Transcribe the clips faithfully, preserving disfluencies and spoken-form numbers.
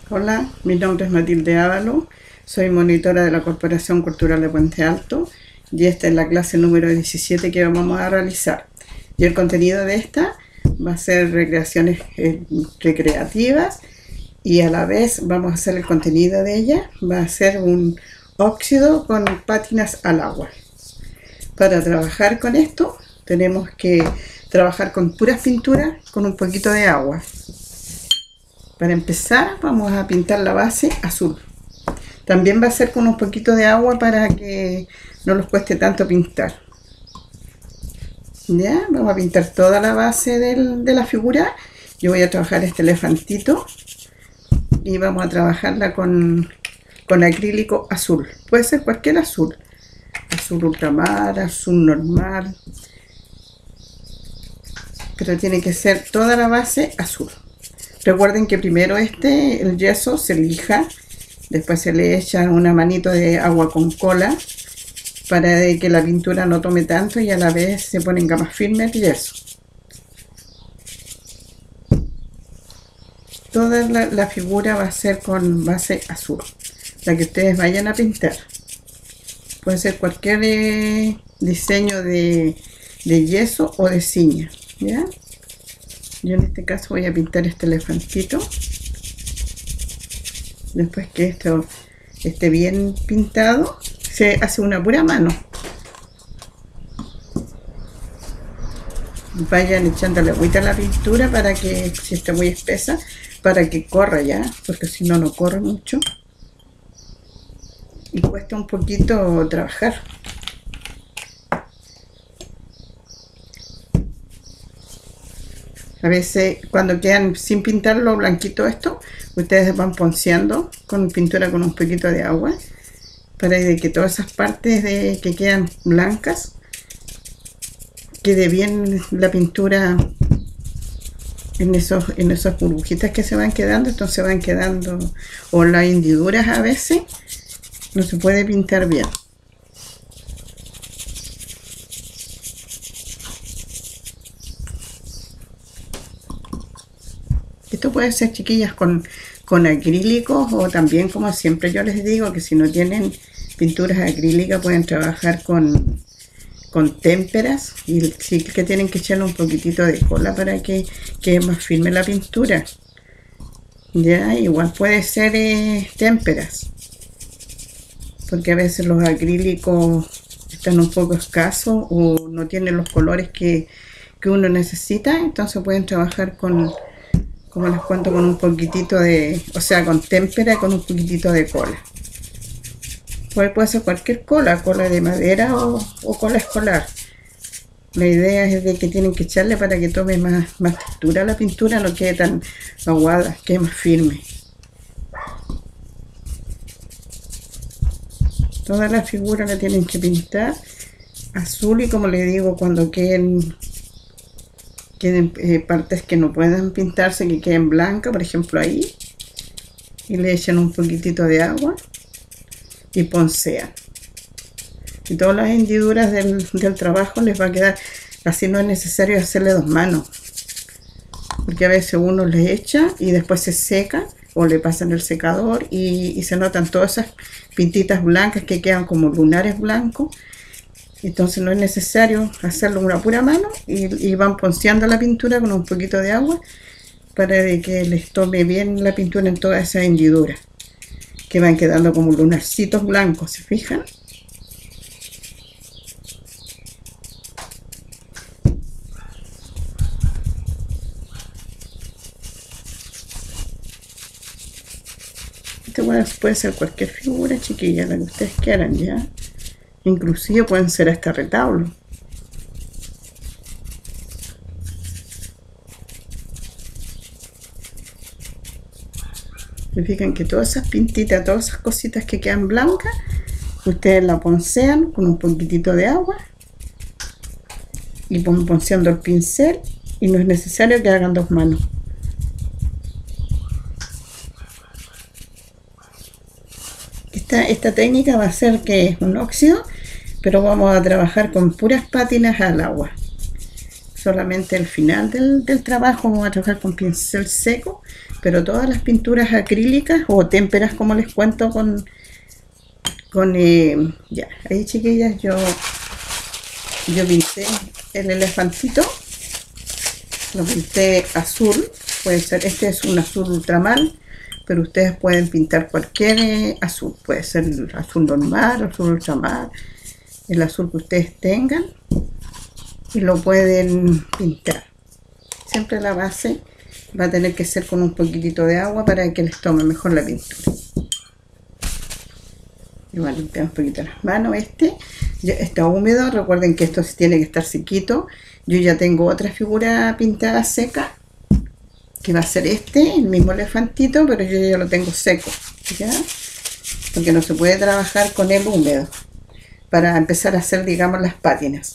Hola, mi nombre es Matilde Ávalo, soy monitora de la Corporación Cultural de Puente Alto y esta es la clase número diecisiete que vamos a realizar. Y el contenido de esta va a ser recreaciones eh, recreativas y a la vez vamos a hacer el contenido de ella, va a ser un óxido con pátinas al agua. Para trabajar con esto tenemos que trabajar con puras pinturas con un poquito de agua. Para empezar vamos a pintar la base azul. También va a ser con un poquito de agua para que no nos cueste tanto pintar. Ya, vamos a pintar toda la base del, de la figura. Yo voy a trabajar este elefantito y vamos a trabajarla con, con acrílico azul. Puede ser cualquier azul. Azul ultramar, azul normal. Pero tiene que ser toda la base azul. Recuerden que primero este, el yeso, se lija, después se le echa una manito de agua con cola para que la pintura no tome tanto y a la vez se ponga más firme el yeso. Toda la, la figura va a ser con base azul, la que ustedes vayan a pintar. Puede ser cualquier eh, diseño de, de yeso o de ciña, ¿ya? Yo en este caso voy a pintar este elefantito. Después que esto esté bien pintado, se hace una pura mano. Vayan echándole agüita a la pintura para que, si está muy espesa, para que corra ya, porque si no, no corre mucho. Y cuesta un poquito trabajar. A veces cuando quedan sin pintarlo blanquito esto, ustedes van ponceando con pintura con un poquito de agua para que todas esas partes de, que quedan blancas quede bien la pintura en esos en esas burbujitas que se van quedando. Entonces van quedando, o las hendiduras a veces no se puede pintar bien. Esto puede ser, chiquillas, con, con acrílicos, o también, como siempre yo les digo, que si no tienen pinturas acrílicas pueden trabajar con, con témperas, y sí que tienen que echarle un poquitito de cola para que quede más firme la pintura. Ya, igual puede ser eh, témperas, porque a veces los acrílicos están un poco escasos o no tienen los colores que, que uno necesita. Entonces pueden trabajar con, como les cuento, con un poquitito de, o sea, con témpera, con un poquitito de cola. Puede, puede ser cualquier cola, cola de madera o, o cola escolar. La idea es de que tienen que echarle para que tome más, más textura la pintura, no quede tan aguada, quede más firme. Toda la figura la tienen que pintar azul, y como les digo, cuando queden queden eh, partes que no puedan pintarse, que queden blancas, por ejemplo ahí, y le echan un poquitito de agua y poncean, y todas las hendiduras del, del trabajo les va a quedar así. No es necesario hacerle dos manos, porque a veces uno le echa y después se seca o le pasan el secador y, y se notan todas esas pintitas blancas que quedan como lunares blancos. Entonces no es necesario hacerlo una pura mano, y, y van ponceando la pintura con un poquito de agua para que les tome bien la pintura en todas esas hendiduras, que van quedando como lunarcitos blancos, ¿se fijan? Este bueno, puede ser cualquier figura, chiquilla, la que ustedes quieran, ya. Inclusive pueden ser hasta retablo. Se fijan que todas esas pintitas, todas esas cositas que quedan blancas, ustedes la poncean con un poquitito de agua y van ponceando el pincel, y no es necesario que hagan dos manos. Esta, esta técnica va a ser que es un óxido, pero vamos a trabajar con puras pátinas al agua. solamente el final del, del trabajo vamos a trabajar con pincel seco, pero todas las pinturas acrílicas o témperas, como les cuento, con, con eh, ya, ahí chiquillas, yo, yo pinté el elefantito, lo pinté azul, puede ser, este es un azul ultramar, pero ustedes pueden pintar cualquier eh, azul, puede ser el azul normal, azul ultramar, el azul que ustedes tengan, y lo pueden pintar. Siempre la base va a tener que ser con un poquitito de agua para que les tome mejor la pintura. Igual limpiamos un poquito las manos. Este ya está húmedo, recuerden que esto tiene que estar sequito. Yo ya tengo otra figura pintada seca, que va a ser este, el mismo elefantito, pero yo ya lo tengo seco, ¿ya? Porque no se puede trabajar con el húmedo para empezar a hacer, digamos, las pátinas.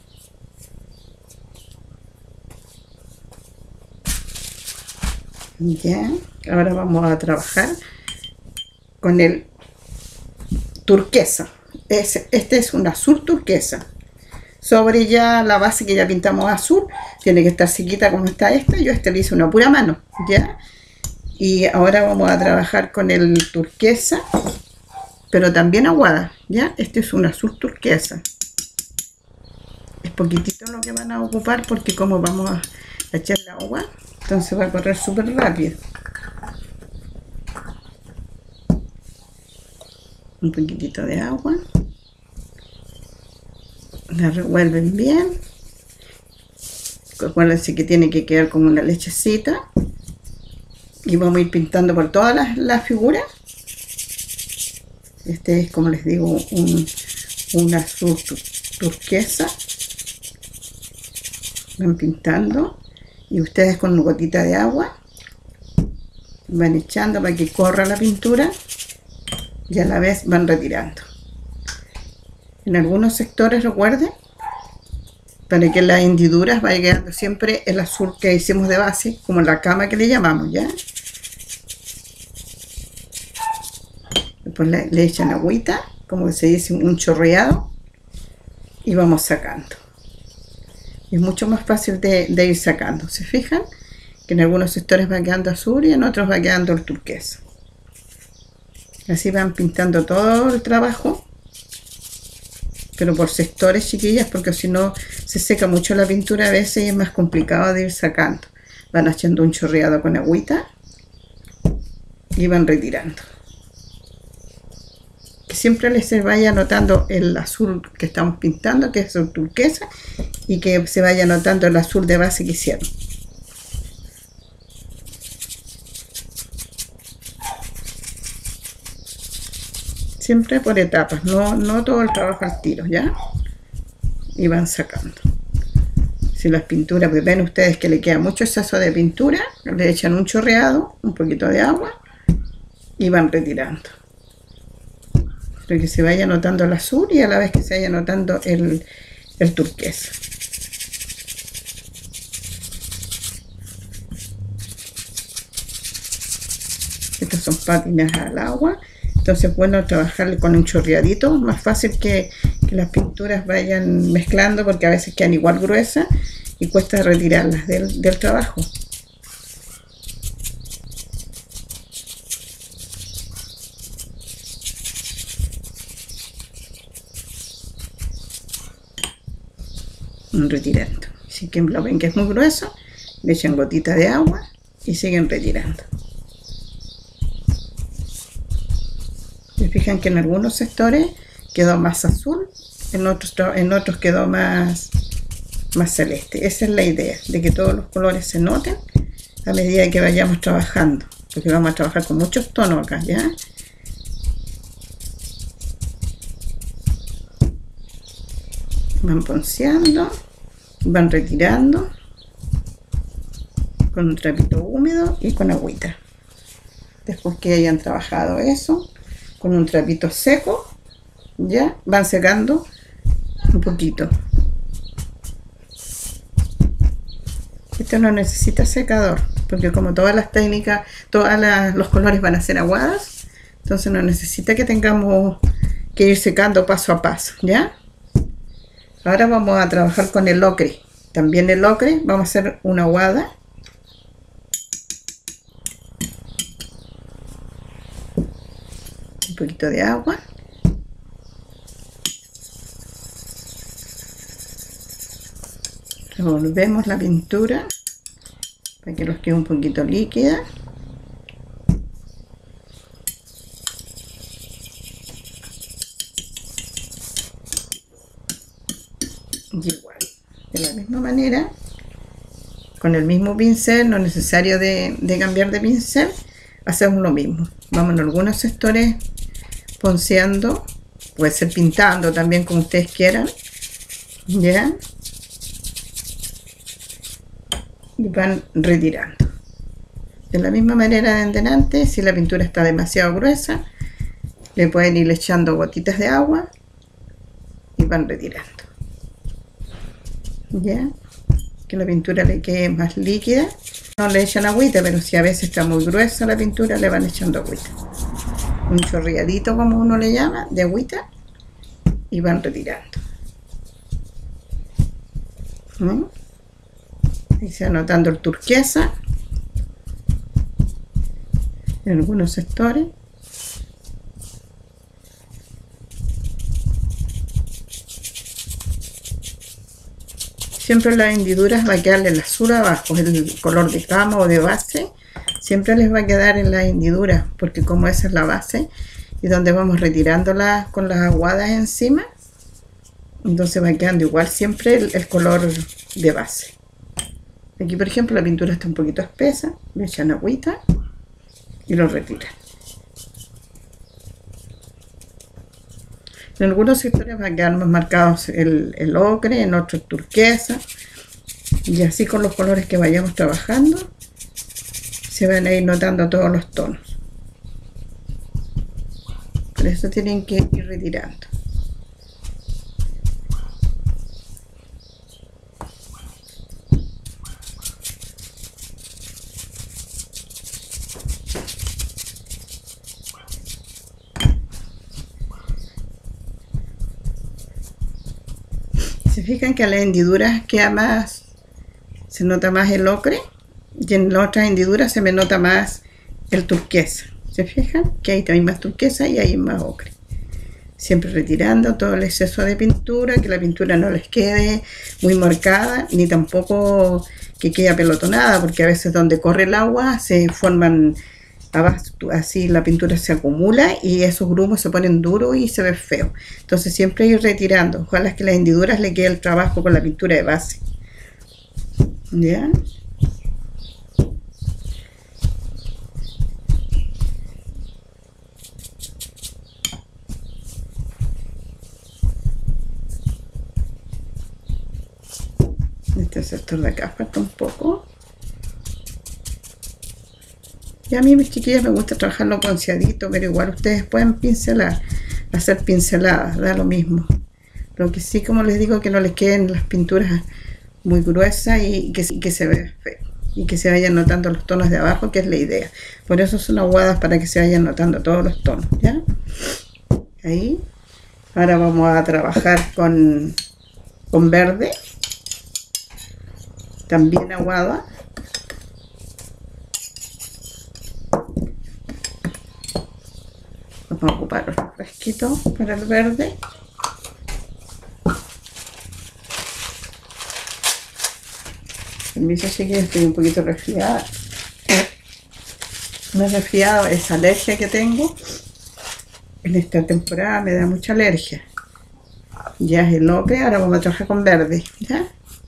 Ya, ahora vamos a trabajar con el turquesa. Este es un azul turquesa. Sobre ya la base que ya pintamos azul, tiene que estar sequita como está esta. Yo este le hice una pura mano, ¿ya? Y ahora vamos a trabajar con el turquesa, pero también aguada, ¿ya? Este es un azul turquesa. Es poquitito lo que van a ocupar porque como vamos a echar el agua, entonces va a correr súper rápido. Un poquitito de agua. La revuelven bien. Acuérdense que tiene que quedar como una lechecita. Y vamos a ir pintando por todas las, las figuras. Este es, como les digo, un, un azul turquesa. Van pintando. Y ustedes con una gotita de agua van echando para que corra la pintura y a la vez van retirando. En algunos sectores, recuerden, para que las hendiduras vaya quedando siempre el azul que hicimos de base, como la cama que le llamamos, ¿ya? Después le, le echan agüita, como se dice, un chorreado, y vamos sacando. Es mucho más fácil de, de ir sacando. ¿Se fijan? Que en algunos sectores va quedando azul y en otros va quedando el turquesa. Así van pintando todo el trabajo, pero por sectores, chiquillas, porque si no se seca mucho la pintura a veces y es más complicado de ir sacando. Van haciendo un chorreado con agüita y van retirando. Que siempre les se vaya notando el azul que estamos pintando, que es el turquesa, y que se vaya notando el azul de base que hicieron. Siempre por etapas, no, no todo el trabajo al tiro, ¿ya? Y van sacando. Si las pinturas, pues ven ustedes que le queda mucho exceso de pintura, le echan un chorreado, un poquito de agua y van retirando. Para que se vaya notando el azul y a la vez que se vaya notando el, el turquesa. Estas son pátinas al agua. Entonces, bueno, trabajar con un chorreadito, más fácil que, que las pinturas vayan mezclando, porque a veces quedan igual gruesas y cuesta retirarlas del, del trabajo. Retirando. Si que lo ven que es muy grueso, le echan gotita de agua y siguen retirando. Se fijan que en algunos sectores quedó más azul, en otros, en otros quedó más, más celeste. Esa es la idea, de que todos los colores se noten a medida que vayamos trabajando, porque vamos a trabajar con muchos tonos acá, ¿ya? Van ponceando, van retirando con un trapito húmedo y con agüita. Después que hayan trabajado eso con un trapito seco, ya van secando un poquito. Esto no necesita secador, porque como todas las técnicas, todos los colores van a ser aguadas, entonces no necesita que tengamos que ir secando paso a paso, ¿ya? Ahora vamos a trabajar con el ocre. también el ocre, vamos a hacer una aguada. Un poquito de agua. Revolvemos la pintura para que nos quede un poquito líquida. Y igual, de la misma manera, con el mismo pincel, no es necesario de, de cambiar de pincel, hacemos lo mismo. Vamos en algunos sectores ponceando, puede ser pintando también como ustedes quieran, ya, y van retirando. De la misma manera de delante, si la pintura está demasiado gruesa, le pueden ir echando gotitas de agua y van retirando. Ya, que la pintura le quede más líquida. No le echan agüita, pero si a veces está muy gruesa la pintura, le van echando agüita. Un chorreadito, como uno le llama, de agüita, y van retirando. ¿Mm? Ahí se va notando el turquesa en algunos sectores. Siempre en las hendiduras va a quedarle el azul abajo, el color de cama o de base, siempre les va a quedar en las hendiduras, porque como esa es la base y donde vamos retirándola con las aguadas encima, entonces va quedando igual siempre el, el color de base. Aquí por ejemplo la pintura está un poquito espesa, le echan agüita y lo retiran. En algunos sectores va a quedar más marcados el, el ocre, en otros turquesa, y así con los colores que vayamos trabajando se van a ir notando todos los tonos. Por eso tienen que ir retirando. Se fijan que a las hendiduras queda más, se nota más el ocre, y en las otras hendiduras se me nota más el turquesa. Se fijan que ahí hay más turquesa y ahí más ocre. Siempre retirando todo el exceso de pintura, que la pintura no les quede muy marcada, ni tampoco que quede apelotonada, porque a veces donde corre el agua se forman abajo, así la pintura se acumula y esos grumos se ponen duros y se ve feo. Entonces siempre ir retirando. Ojalá que las hendiduras le quede el trabajo con la pintura de base. ¿Ya? Este sector de acá falta un poco. Y a mí, mis chiquillas, me gusta trabajarlo bronceadito, pero igual ustedes pueden pincelar, hacer pinceladas, da lo mismo. Lo que sí, como les digo, que no les queden las pinturas muy gruesas y que, que se vea feo. Y que se vayan notando los tonos de abajo, que es la idea. Por eso son aguadas, para que se vayan notando todos los tonos, ¿ya? Ahí. Ahora vamos a trabajar con, con verde. También aguada. Vamos a ocupar los fresquitos para el verde. Permiso, sí que estoy un poquito resfriada. No es resfriado, es alergia que tengo. En esta temporada me da mucha alergia. Ya es el ocre, ahora vamos a trabajar con verde. ¿Ya?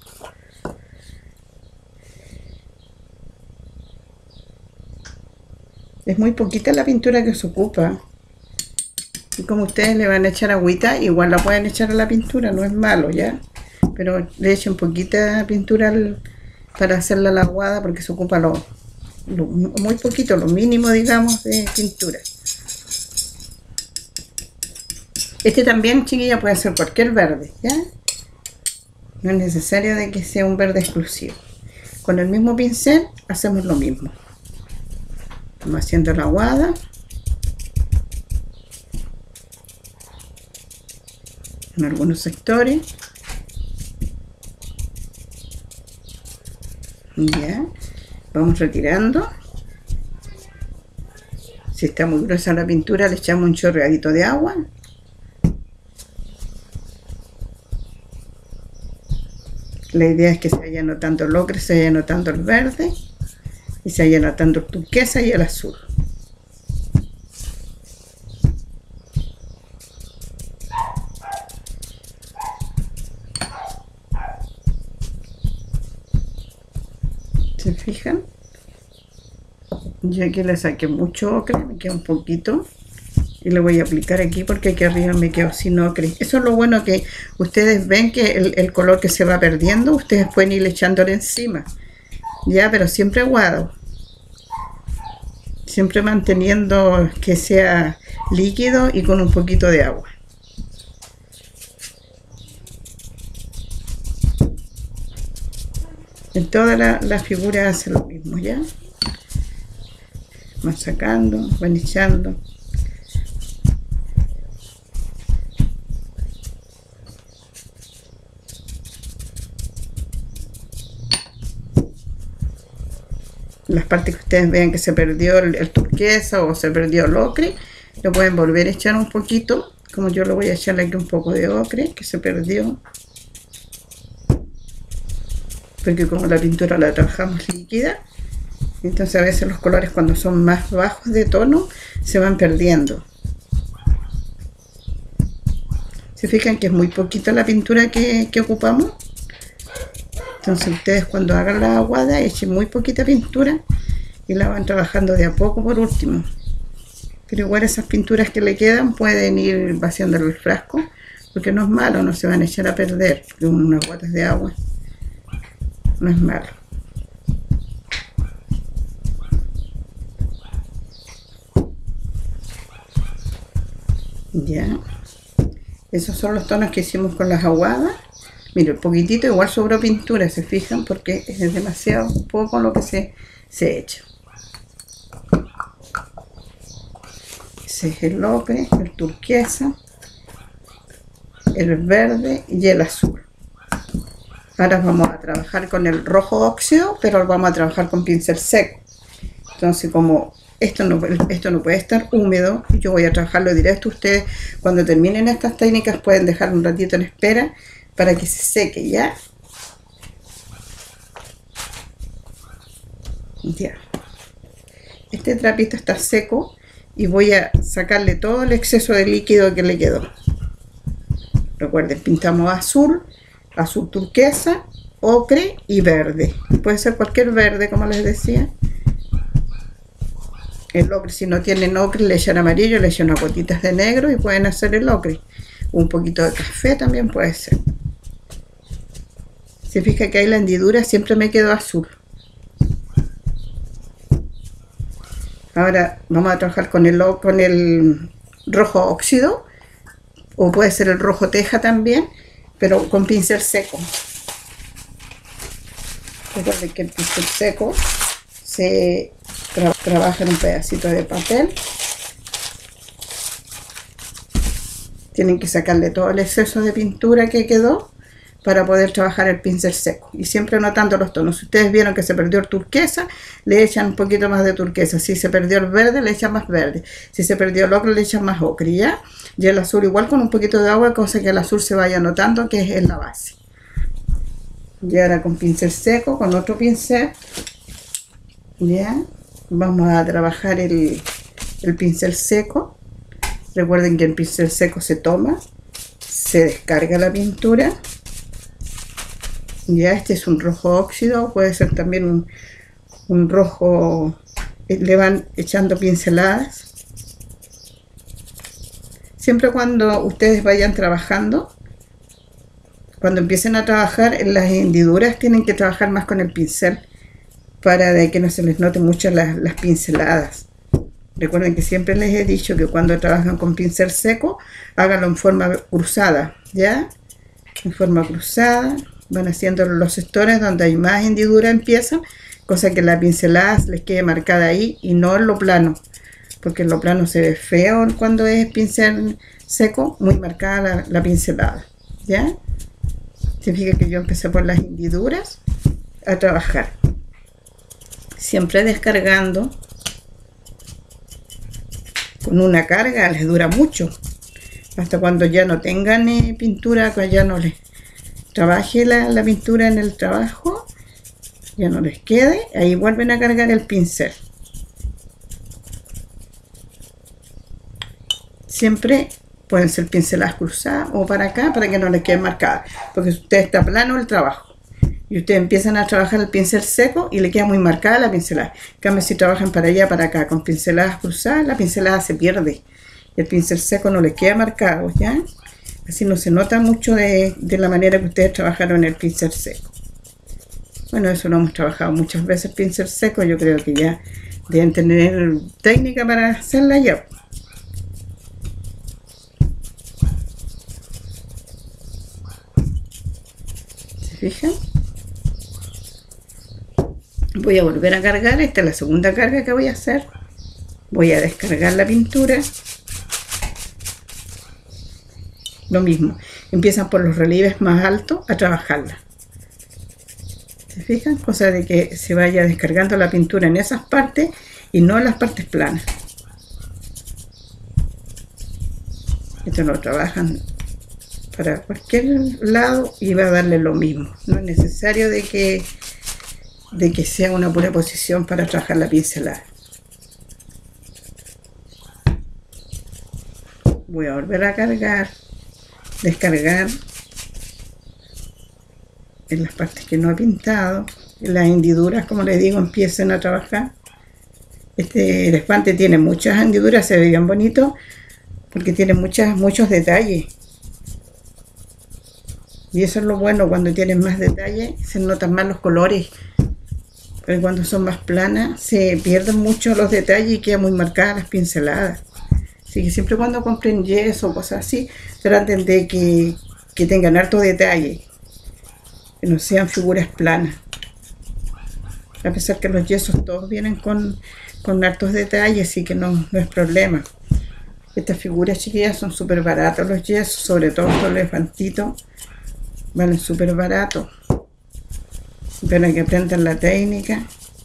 Es muy poquita la pintura que se ocupa. Y como ustedes le van a echar agüita, igual la pueden echar a la pintura, no es malo, ¿ya? Pero le echen poquita pintura al, para hacerla la aguada, porque se ocupa lo, lo, muy poquito, lo mínimo, digamos, de pintura. Este también, chiquilla, puede ser cualquier verde, ¿ya? No es necesario de que sea un verde exclusivo. Con el mismo pincel hacemos lo mismo. Estamos haciendo la aguada. En algunos sectores. Ya, vamos retirando. Si está muy gruesa la pintura, le echamos un chorreadito de agua. La idea es que se vaya notando el ocre, se vaya notando el verde y se vaya notando el turquesa y el azul. ¿Se fijan? Yo aquí le saqué mucho ocre, me queda un poquito y le voy a aplicar aquí porque aquí arriba me quedo sin ocre. Eso es lo bueno, que ustedes ven que el, el color que se va perdiendo, ustedes pueden ir echándole encima, ya, pero siempre aguado, siempre manteniendo que sea líquido y con un poquito de agua. En toda la, la figura hace lo mismo, ya. Van sacando, van echando. Las partes que ustedes vean que se perdió el, el turquesa o se perdió el ocre, lo pueden volver a echar un poquito, como yo lo voy a echarle aquí un poco de ocre que se perdió. Porque como la pintura la trabajamos líquida, entonces a veces los colores cuando son más bajos de tono se van perdiendo. ¿Se fijan que es muy poquita la pintura que, que ocupamos? Entonces ustedes cuando hagan la aguada echen muy poquita pintura y la van trabajando de a poco por último. Pero igual esas pinturas que le quedan pueden ir vaciándolo el frasco, porque no es malo, no se van a echar a perder, porque unas gotas de agua no es malo. Ya, esos son los tonos que hicimos con las aguadas. Miren, un poquitito, igual sobró pintura, se fijan, porque es demasiado poco lo que se, se echa. Ese es el ocre, el turquesa, el verde y el azul. Ahora vamos a trabajar con el rojo óxido, pero lo vamos a trabajar con pincel seco. Entonces, como esto no, esto no puede estar húmedo, yo voy a trabajarlo directo. Ustedes, cuando terminen estas técnicas, pueden dejar un ratito en espera para que se seque, ¿ya? Ya. Este trapito está seco y voy a sacarle todo el exceso de líquido que le quedó. Recuerden, pintamos azul, azul turquesa, ocre y verde. Puede ser cualquier verde, como les decía. El ocre, si no tienen ocre, le echan amarillo, le echan unas gotitas de negro y pueden hacer el ocre. Un poquito de café también puede ser. Se fija que ahí la hendidura siempre me quedó azul. Ahora vamos a trabajar con el, con el rojo óxido, o puede ser el rojo teja también, pero con pincel seco. Recuerden que el pincel seco se tra trabaja en un pedacito de papel. Tienen que sacarle todo el exceso de pintura que quedó para poder trabajar el pincel seco, y siempre notando los tonos. Si ustedes vieron que se perdió el turquesa, le echan un poquito más de turquesa. Si se perdió el verde, le echan más verde. Si se perdió el ocre, le echan más ocre, ¿ya? Y el azul igual, con un poquito de agua, cosa que el azul se vaya notando que es en la base. Y ahora con pincel seco, con otro pincel, ya vamos a trabajar el, el pincel seco. Recuerden que el pincel seco se toma, se descarga la pintura. Ya, este es un rojo óxido, puede ser también un, un rojo, le van echando pinceladas. Siempre cuando ustedes vayan trabajando, cuando empiecen a trabajar en las hendiduras, tienen que trabajar más con el pincel para de que no se les note mucho las, las pinceladas. Recuerden que siempre les he dicho que cuando trabajan con pincel seco, háganlo en forma cruzada, ¿ya? En forma cruzada, van haciendo los sectores donde hay más hendidura, empiezan, cosa que la pincelada les quede marcada ahí y no en lo plano, porque en lo plano se ve feo cuando es pincel seco, muy marcada la, la pincelada, ¿ya? Se fija que yo empecé por las hendiduras a trabajar. siempre descargando. Con una carga les dura mucho, hasta cuando ya no tengan eh, pintura, cuando ya no les trabaje la, la pintura en el trabajo, ya no les quede, ahí vuelven a cargar el pincel. Siempre pueden ser pinceladas cruzadas o para acá, para que no les quede marcada, porque si usted está plano el trabajo y ustedes empiezan a trabajar el pincel seco y le queda muy marcada la pincelada. En cambio, si trabajan para allá, para acá, con pinceladas cruzadas, la pincelada se pierde. Y el pincel seco no les queda marcado, ¿ya? Así no se nota mucho de, de la manera que ustedes trabajaron el pincel seco. Bueno, eso lo hemos trabajado muchas veces, el pincel seco. Yo creo que ya deben tener técnica para hacerla ya. ¿Se fijan? Voy a volver a cargar. Esta es la segunda carga que voy a hacer. Voy a descargar la pintura. Lo mismo, empiezan por los relieves más altos a trabajarla. ¿Se fijan? Cosa de que se vaya descargando la pintura en esas partes y no en las partes planas. Esto lo trabajan para cualquier lado y va a darle lo mismo. No es necesario de que de que sea una buena posición para trabajar la pincelada. Voy a volver a cargar, descargar en las partes que no he pintado. Las hendiduras, como les digo, empiecen a trabajar. Este elefante tiene muchas hendiduras, se ve bien bonito porque tiene muchas, muchos detalles. Y eso es lo bueno, cuando tienen más detalles se notan más los colores. Pero cuando son más planas se pierden mucho los detalles y quedan muy marcadas las pinceladas. Así que siempre cuando compren yeso o cosas así, traten de que, que tengan harto detalle, que no sean figuras planas. A pesar que los yesos todos vienen con, con hartos detalles, así que no, no es problema. Estas figuras chiquillas son súper baratos los yesos, sobre todo los elefantitos, valen súper baratos. Para que aprendan la técnica.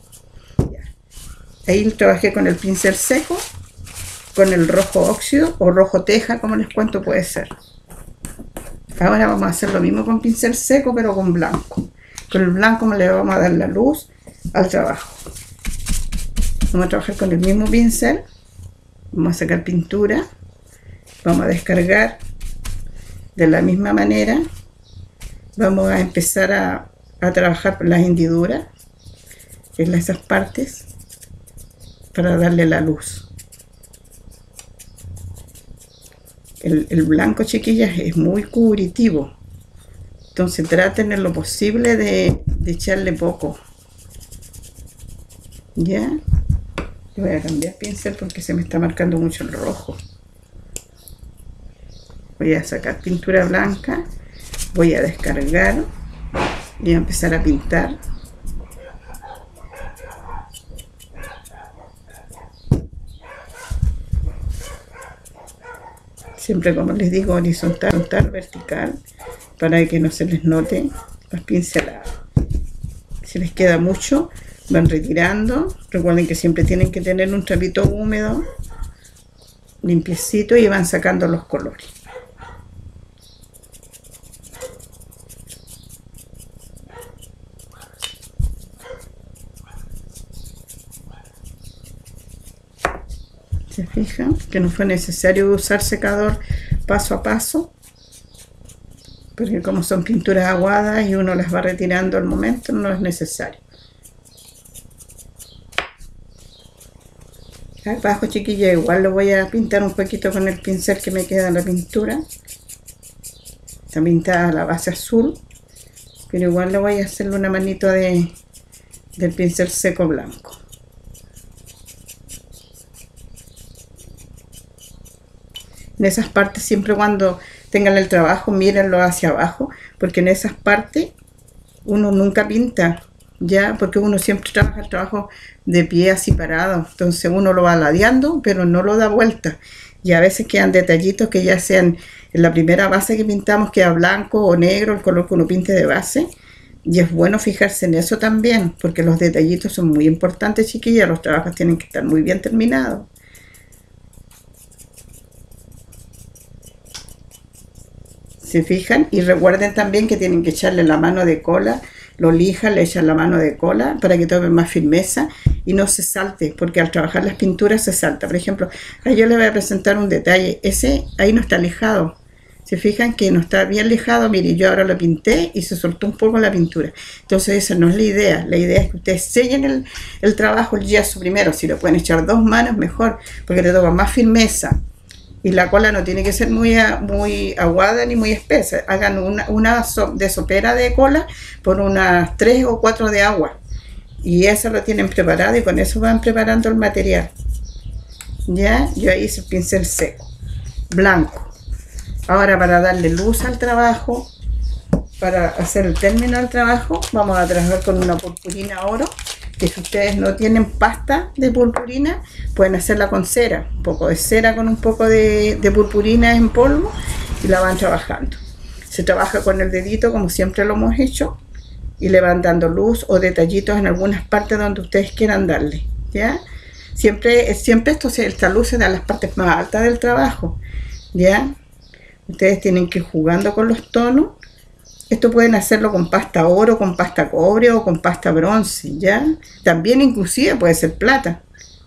Ahí trabajé con el pincel seco, con el rojo óxido o rojo teja, como les cuento, puede ser. Ahora vamos a hacer lo mismo con pincel seco, pero con blanco. Con el blanco le vamos a dar la luz al trabajo. Vamos a trabajar con el mismo pincel. Vamos a sacar pintura. Vamos a descargar de la misma manera. Vamos a empezar a a trabajar las hendiduras en esas partes para darle la luz. El, el blanco, chiquillas, es muy cubritivo, entonces traten en lo posible de, de echarle poco. Ya voy a cambiar pincel porque se me está marcando mucho el rojo. Voy a sacar pintura blanca, voy a descargar y a empezar a pintar. Siempre, como les digo, horizontal, horizontal, vertical, para que no se les note las pinceladas. Si les queda mucho, van retirando. Recuerden que siempre tienen que tener un trapito húmedo, limpiecito, y van sacando los colores. ¿Se fijan? Que no fue necesario usar secador paso a paso, porque como son pinturas aguadas y uno las va retirando al momento, no es necesario. Abajo, chiquilla, igual lo voy a pintar un poquito con el pincel que me queda en la pintura. Está pintada la base azul, pero igual le voy a hacerle una manito de, del pincel seco blanco. En esas partes, siempre cuando tengan el trabajo, mírenlo hacia abajo, porque en esas partes uno nunca pinta, ya, porque uno siempre trabaja el trabajo de pie así parado. Entonces uno lo va ladeando, pero no lo da vuelta. Y a veces quedan detallitos que ya sean en la primera base que pintamos, queda blanco o negro, el color que uno pinte de base. Y es bueno fijarse en eso también, porque los detallitos son muy importantes, chiquillas. Los trabajos tienen que estar muy bien terminados. ¿Se fijan? Y recuerden también que tienen que echarle la mano de cola, lo lijan, le echan la mano de cola para que tome más firmeza y no se salte, porque al trabajar las pinturas se salta. Por ejemplo, ahora yo les voy a presentar un detalle. Ese ahí no está lijado. Se fijan que no está bien lijado. Mire, yo ahora lo pinté y se soltó un poco la pintura. Entonces esa no es la idea. La idea es que ustedes sellen el, el trabajo, el yeso primero. Si lo pueden echar dos manos, mejor, porque le toma más firmeza. Y la cola no tiene que ser muy, muy aguada ni muy espesa. Hagan una, una so, de sopera de cola por unas tres o cuatro de agua. Y eso lo tienen preparado y con eso van preparando el material. Ya, yo ahí hice el pincel seco, blanco. Ahora, para darle luz al trabajo, para hacer el término del trabajo, vamos a trabajar con una purpurina oro, que si ustedes no tienen pasta de purpurina, pueden hacerla con cera, un poco de cera con un poco de, de purpurina en polvo, y la van trabajando. Se trabaja con el dedito, como siempre lo hemos hecho, y le van dando luz o detallitos en algunas partes donde ustedes quieran darle, ¿ya? Siempre, siempre esto, esta luz se da en las partes más altas del trabajo, ¿ya? Ustedes tienen que ir jugando con los tonos. Esto pueden hacerlo con pasta oro, con pasta cobre o con pasta bronce, ¿ya? También inclusive puede ser plata.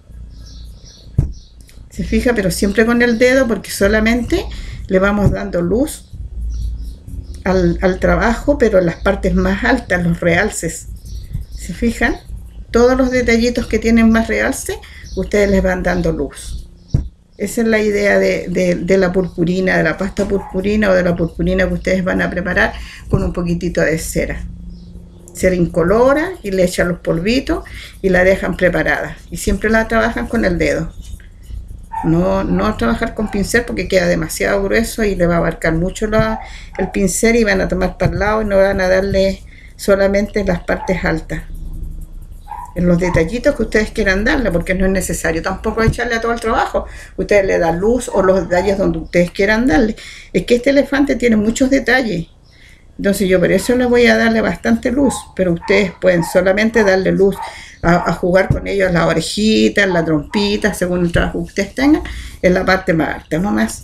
Se fija, pero siempre con el dedo, porque solamente le vamos dando luz al, al trabajo, pero en las partes más altas, los realces. ¿Se fijan? Todos los detallitos que tienen más realce, ustedes les van dando luz. Esa es la idea de, de, de la purpurina, de la pasta purpurina o de la purpurina que ustedes van a preparar con un poquitito de cera. Se la incolora y le echan los polvitos y la dejan preparada. Y siempre la trabajan con el dedo. No, no trabajar con pincel porque queda demasiado grueso y le va a abarcar mucho la, el pincel y van a tomar para el lado y no van a darle solamente las partes altas. En los detallitos que ustedes quieran darle, porque no es necesario tampoco echarle a todo el trabajo. Ustedes le dan luz o los detalles donde ustedes quieran darle. Es que este elefante tiene muchos detalles, entonces yo por eso les voy a darle bastante luz, pero ustedes pueden solamente darle luz a, a jugar con ellos, las orejitas, la trompita, según el trabajo que ustedes tengan, en la parte más alta, no más.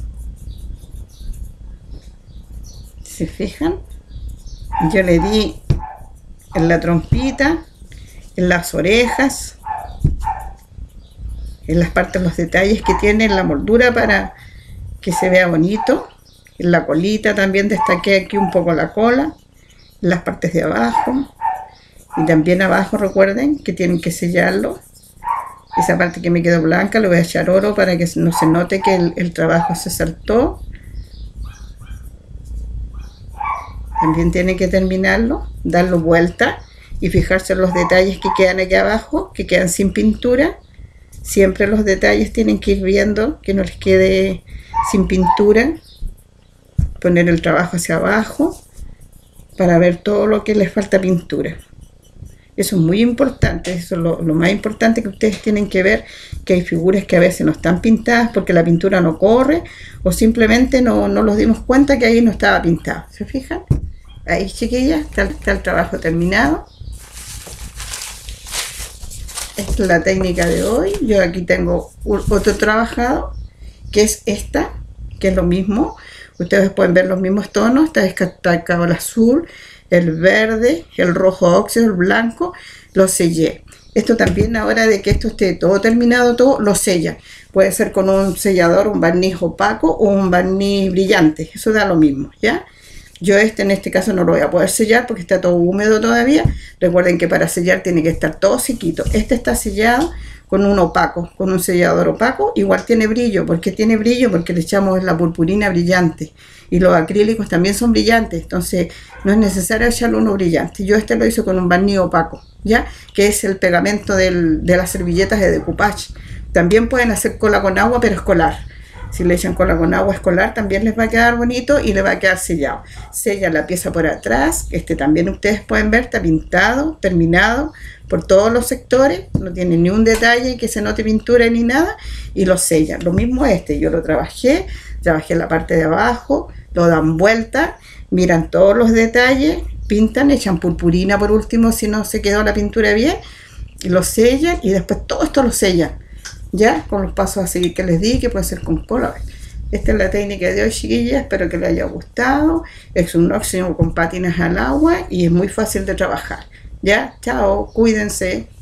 ¿Se fijan? Yo le di en la trompita, en las orejas, en las partes, los detalles que tiene la moldura para que se vea bonito. En la colita también destaqué aquí un poco la cola, en las partes de abajo y también abajo. Recuerden que tienen que sellarlo. Esa parte que me quedó blanca le voy a echar oro para que no se note que el, el trabajo se saltó. También tienen que terminarlo, darlo vuelta y fijarse en los detalles que quedan aquí abajo, que quedan sin pintura. Siempre los detalles tienen que ir viendo que no les quede sin pintura. Poner el trabajo hacia abajo para ver todo lo que les falta pintura. Eso es muy importante. Eso es lo, lo más importante, que ustedes tienen que ver que hay figuras que a veces no están pintadas porque la pintura no corre o simplemente no, no nos dimos cuenta que ahí no estaba pintado. ¿Se fijan? Ahí, chiquillas, está, está el trabajo terminado. Esta es la técnica de hoy. Yo aquí tengo otro trabajado, que es esta, que es lo mismo. Ustedes pueden ver los mismos tonos. Está destacado el azul, el verde, el rojo óxido, el blanco. Lo sellé. Esto también, ahora de que esto esté todo terminado, todo lo sella. Puede ser con un sellador, un barniz opaco o un barniz brillante. Eso da lo mismo, ¿ya? Yo este en este caso no lo voy a poder sellar porque está todo húmedo todavía. Recuerden que para sellar tiene que estar todo sequito. Este está sellado con un opaco, con un sellador opaco. Igual tiene brillo. ¿Por qué tiene brillo? Porque le echamos la purpurina brillante. Y los acrílicos también son brillantes. Entonces no es necesario echarle uno brillante. Yo este lo hice con un barniz opaco, ¿ya? Que es el pegamento del, de las servilletas de decoupage. También pueden hacer cola con agua, pero escolar. Si le echan cola con agua escolar también les va a quedar bonito y le va a quedar sellado. Sellan la pieza por atrás. Este también ustedes pueden ver, está pintado, terminado por todos los sectores. No tiene ni un detalle que se note pintura ni nada. Y lo sellan. Lo mismo este, yo lo trabajé. Trabajé la parte de abajo, lo dan vuelta, miran todos los detalles pintan, echan purpurina por último si no se quedó la pintura bien, y lo sellan y después todo esto lo sellan, ya, con los pasos a seguir que les di, que puede ser con color. Esta es la técnica de hoy, chiquillas, espero que les haya gustado. Es un óxido con pátinas al agua y es muy fácil de trabajar. Ya, chao, cuídense.